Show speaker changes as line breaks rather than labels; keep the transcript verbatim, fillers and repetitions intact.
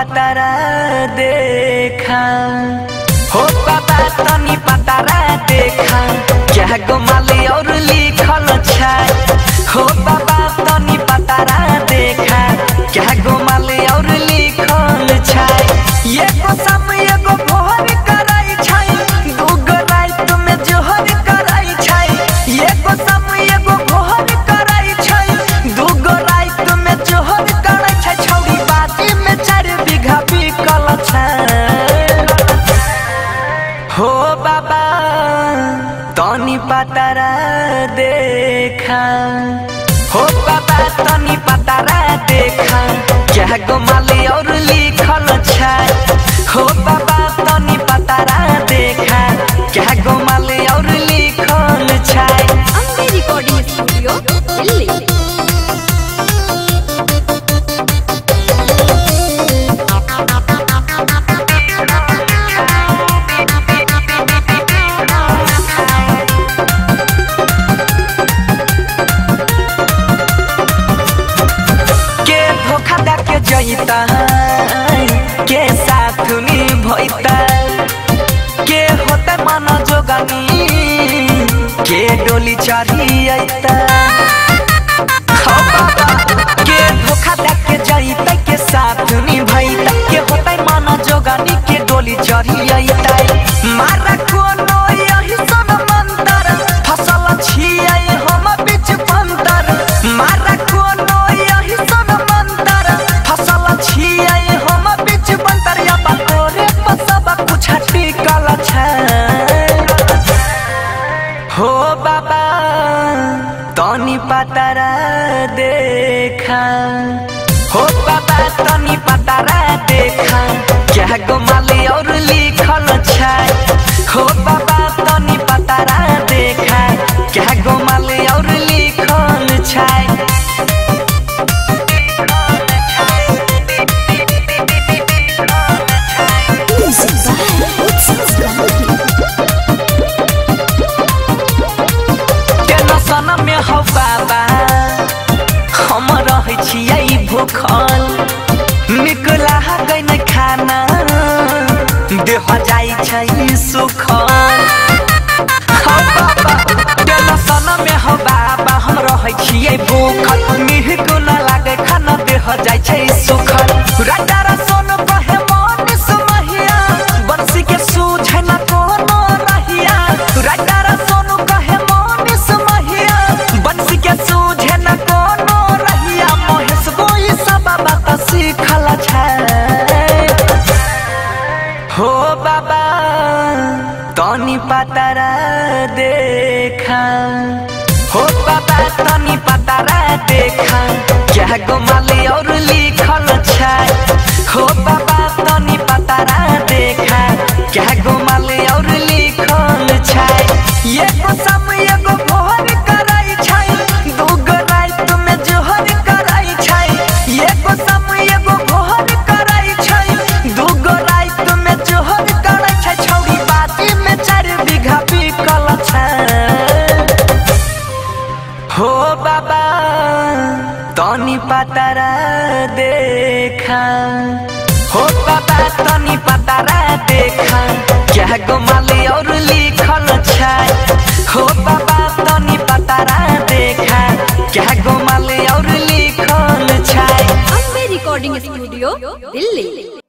पतारा देखा हो बाबा तनी पतारा देखा क्या गोमाली और लिखल छाय हो बाबा तनी पतारा देखा क्या गोमाली और लिखल छाय ये को सम ये को भोर कराई छाय दुगो रात में जोहर कराई छाय ये को सम ये को भोर कराई छाय दुगो रात में जोहर कराई छाय छौड़ी बाजी में चार बीघा बिकल छाय हो बाबा तनी पतारा देखा हो बाबा तनी पतारा देखा क्या गोमाली और लिखल छाय हो बाबा तनी पतारा देखा क्या गोमाली और लिखल छाय।
Ambe recording studio Delhi.
जईता के साथ निभैता के होता मन जोगानी के डोली चढ़ी अइता के धोखा दे के जईता के साथ निभैता के होता मन जोगानी के डोली चढ़ी अइता मारा कोनो यही सन मंतर फसल छियै हम बीच पंतर मारा कोनो यही सन मंतर फसल छियै हम बीच पंतर या बकोरे सब कुछ टिकल छै हो बाबा तनी पतारा देखा हो बाबा तनी पतारा देखा क्या गोमाली और लिखल छाय हो बाबा तनी पतारा देखा क्या गोमाली और लिखल छाय। टेंशन में हो बाबा हम रहे छियै भूखल निकला गई न खाना देह जाई छै सुखल हो बाबा टेंशन में हो बाबा हम रहे छियै भूखल निकला लागे खाना देह जाई छै सुखल राजा सोन कहे मन सुमहिया बंसी के सूझे न कोनो रहिया राजा सोन कहे मन सुमहिया बंसी के सूझे न कोनो रहिया महेश गोई सब बात सीखल छै हो बाबा तनी पतारा देखा हो बाबा तनी पतारा देखा क्या गोमाली और लिखल छाय हो बाबा तनी पतारा देखा क्या गोमाली और लिखल छाय ये को सम ये को भोर कराई छाय दुगो रात में जोहर कराई छाय ये को सम ये को भोर कराई छाय दुगो रात में जोहर कराई छाय छौड़ी बाजी में चार बीघा बिकल छाय हो बाबा तनी पतारा देखा हो बाबा तनी पतारा देखा क्या गोमाली और लिखल छाय हो बाबा तनी पतारा देखा क्या गोमाली और लिखल छाय।
Ambe recording studio Delhi.